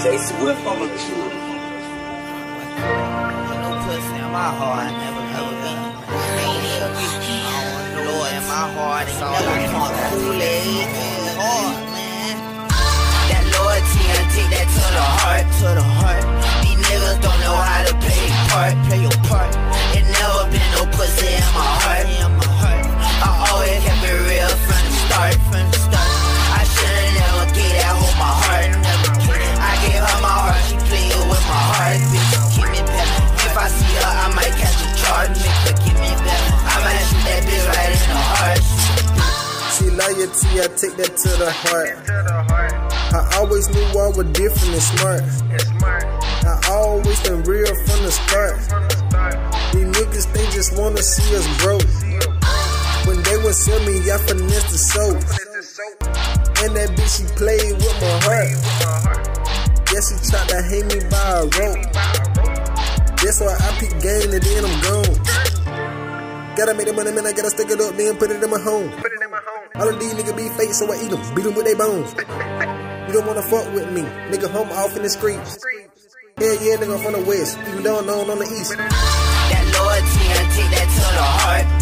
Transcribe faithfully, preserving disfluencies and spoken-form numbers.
J Swift on the tune. No pussy in my heart, never never been. Ain't even reaching. I don't want no Lord in my heart. Ain't never fought Kool-Aid. Hard, man. That loyalty, I take that to the heart, to the heart. These niggas don't know how to play their part, play your part. It never been no pussy in my heart, in my heart. I always kept it real from the start, from the start. I should've never gave that hoe my heart, never gave it. I gave her my heart, she played with my heart, bitch. Keep me back. If I see her, I might catch a charge, make her give me back. I might shoot that bitch right in the heart. See, loyalty, I take that to the heart. I always knew I was different and smart. I always been real from the start. These niggas, they just wanna see us broke. When they would sell me, I finessed the soap. And that bitch, she played with my heart. Yeah, she tried to hang me by a rope. That's why I peep game and then I'm gone. Gotta make the money, man, I gotta stick it up, then put it in my home. All of these niggas be fake, so I eat them, beat them with their bones. You don't wanna fuck with me, nigga, home off in the streets. Yeah, yeah, nigga from the west, even though I'm known on the east. That loyalty, I take that to the heart.